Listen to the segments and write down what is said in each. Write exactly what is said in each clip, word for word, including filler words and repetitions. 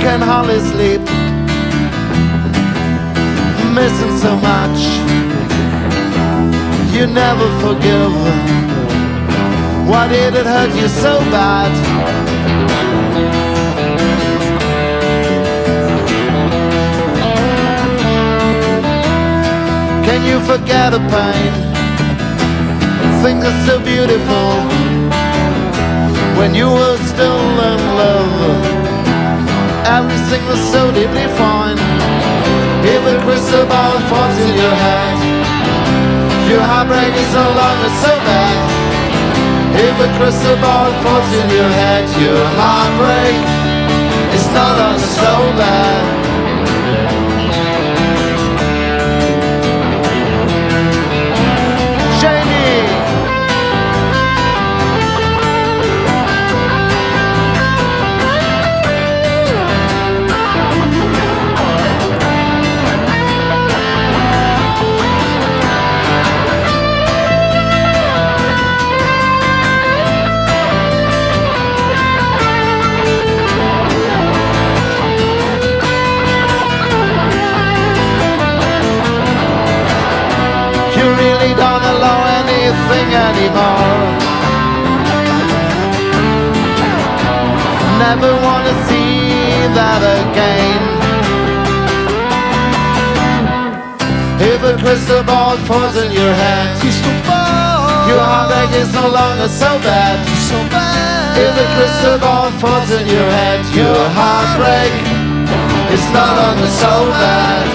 can hardly sleep, missing so much. You never forgive. Why did it hurt you so bad? Can you forget a pain? Things are so beautiful when you were still in love. Everything was so deeply fine. If a crystal ball falls in your hand, your heartbreak is no longer so bad. If a crystal ball falls in your head, your heartbreak is no longer so bad. Anymore. Never wanna see that again. If a crystal ball falls in your hand, your heartbreak is no longer so bad. If a crystal ball falls in your head, your heartbreak is no longer so bad.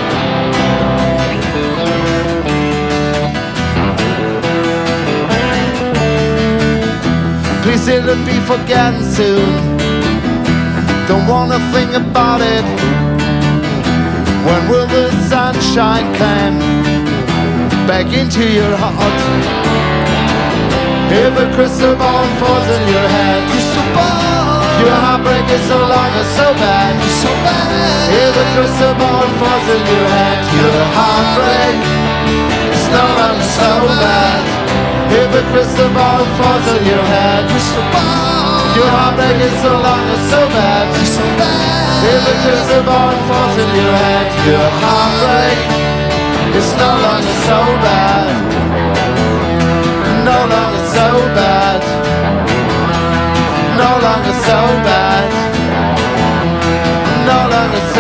Please it'll be forgotten soon. Don't wanna think about it. When will the sunshine come back into your heart? If a crystal ball falls in your head, your heartbreak is no longer so bad. If a crystal ball falls in your head, your heartbreak is no longer so bad. If a crystal ball falls on your head, your heartbreak is no longer so bad. If a crystal ball falls on your head, your heartbreak is no longer so bad. No longer so bad. No longer so bad. No longer so bad.